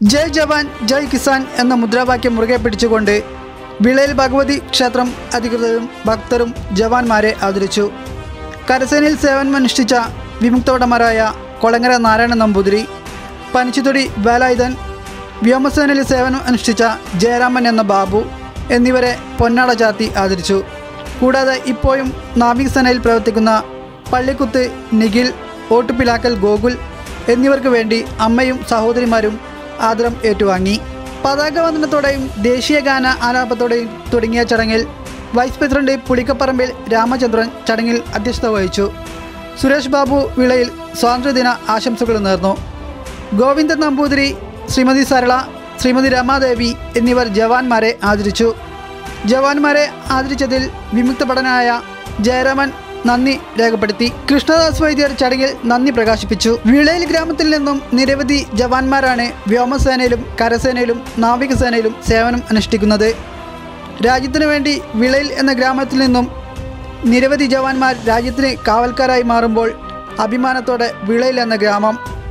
ജയ് ജവാൻ ജയ് കിസാൻ എന്ന മുദ്രാവാക്യം മുറുകെ പിടിച്ചുകൊണ്ട് വിളയിൽ ഭഗവതി ക്ഷേത്രം അധികൃതരും ഭക്തരും ജവാന്മാരെ ആദരിച്ചു. കരസേനയിൽ സേവനമനുഷ്ഠിച്ച വിമുക്തഭടന്മാരായ കൊളങ്ങര നാരായണ നമ്പൂതിരി, പനിച്ചുതൊടി വേലായുധൻ, വ്യോമസേനയിൽ സേവനം അനുഷ്ഠിച്ച ജയരാമൻ എന്ന ബാബു എന്നിവരെ പൊന്നാട ചാർത്തി ആദരിച്ചു. കൂടാതെ ഇപ്പോഴും നാവികസേനയിൽ പ്രവർത്തിക്കുന്ന പള്ളിക്കുത്ത് നിഖിൽ, ഓട്ടുപിലാക്കൽ ഗോകുൽ എന്നിവർക്ക് വേണ്ടി അമ്മയും സഹോദരിമാരും ആദരം ഏറ്റുവാങ്ങി. പതാക വന്ദനത്തോടെയും ദേശീയ ഗാന ആലാപനത്തോടെയും തുടങ്ങിയ ചടങ്ങിൽ വൈസ് പ്രസിഡന്റ് പുളിക്കപ്പറമ്പിൽ രാമചന്ദ്രൻ ചടങ്ങിൽ അധ്യക്ഷത വഹിച്ചു. സുരേഷ് ബാബു വിളയിൽ സ്വാതന്ത്ര്യദിന ആശംസകൾ നേർന്നു. ഗോവിന്ദൻ നമ്പൂതിരി, ശ്രീമതി സരള, ശ്രീമതി രമാദേവി എന്നിവർ ജവാന്മാരെ ആദരിച്ചു. ജവാന്മാരെ ആദരിച്ചതിൽ വിമുക്തഭടനായ ജയരാമൻ നന്ദി രേഖപ്പെടുത്തി. കൃഷ്ണദാസ് വൈദ്യർ ചടങ്ങിൽ നന്ദി പ്രകാശിപ്പിച്ചു. വിളയിൽ ഗ്രാമത്തിൽ നിന്നും നിരവധി ജവാന്മാരാണ് വ്യോമസേനയിലും കരസേനയിലും നാവികസേനയിലും സേവനം അനുഷ്ഠിക്കുന്നത്. രാജ്യത്തിനു വേണ്ടി വിളയിൽ എന്ന ഗ്രാമത്തിൽ നിന്നും നിരവധി ജവാന്മാർ രാജ്യത്തിന് കാവൽക്കാരായി മാറുമ്പോൾ അഭിമാനത്തോടെ വിളയിൽ എന്ന ഗ്രാമം